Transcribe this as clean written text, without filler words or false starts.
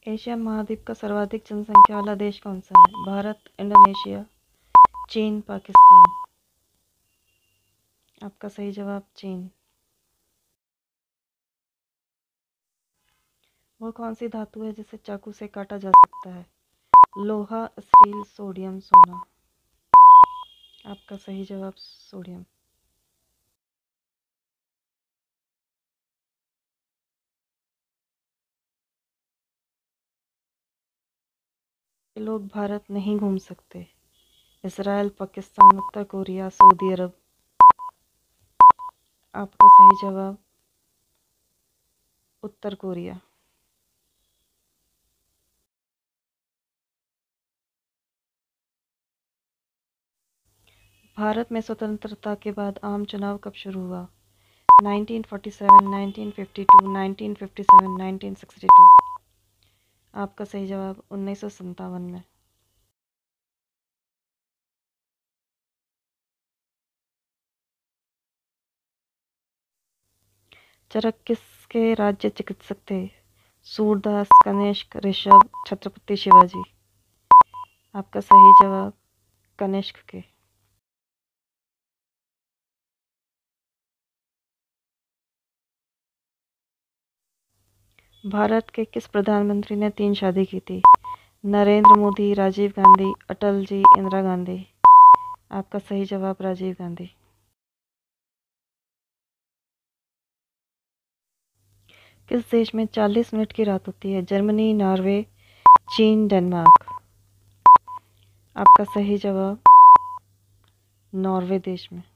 Asia महाद्वीप का सर्वाधिक जनसंख्या वाला देश कौन सा है? भारत, इंडोनेशिया, चीन, पाकिस्तान। आपका सही जवाब चीन। वह कौन सी धातु है जिसे चाकू से काटा जा सकता है? लोहा, स्टील, सोडियम, सोना। आपका सही जवाब सोडियम। लोग भारत नहीं घूम सकते? इसराइल, पाकिस्तान, उत्तर कोरिया, सऊदी अरब। आपका सही जवाब उत्तर कोरिया। भारत में स्वतंत्रता के बाद आम चुनाव कब शुरू हुआ? 1947, 1952, 1957, 1962। आपका सही जवाब 1957 में। चरक किसके राज्य चिकित्सक थे? सूरदास, कनिष्क, ऋषभ, छत्रपति शिवाजी। आपका सही जवाब कनिष्क के। भारत के किस प्रधानमंत्री ने 3 शादी की थी? नरेंद्र मोदी, राजीव गांधी, अटल जी, इंदिरा गांधी। आपका सही जवाब राजीव गांधी। किस देश में 40 मिनट की रात होती है? जर्मनी, नॉर्वे, चीन, डेनमार्क। आपका सही जवाब नॉर्वे देश में।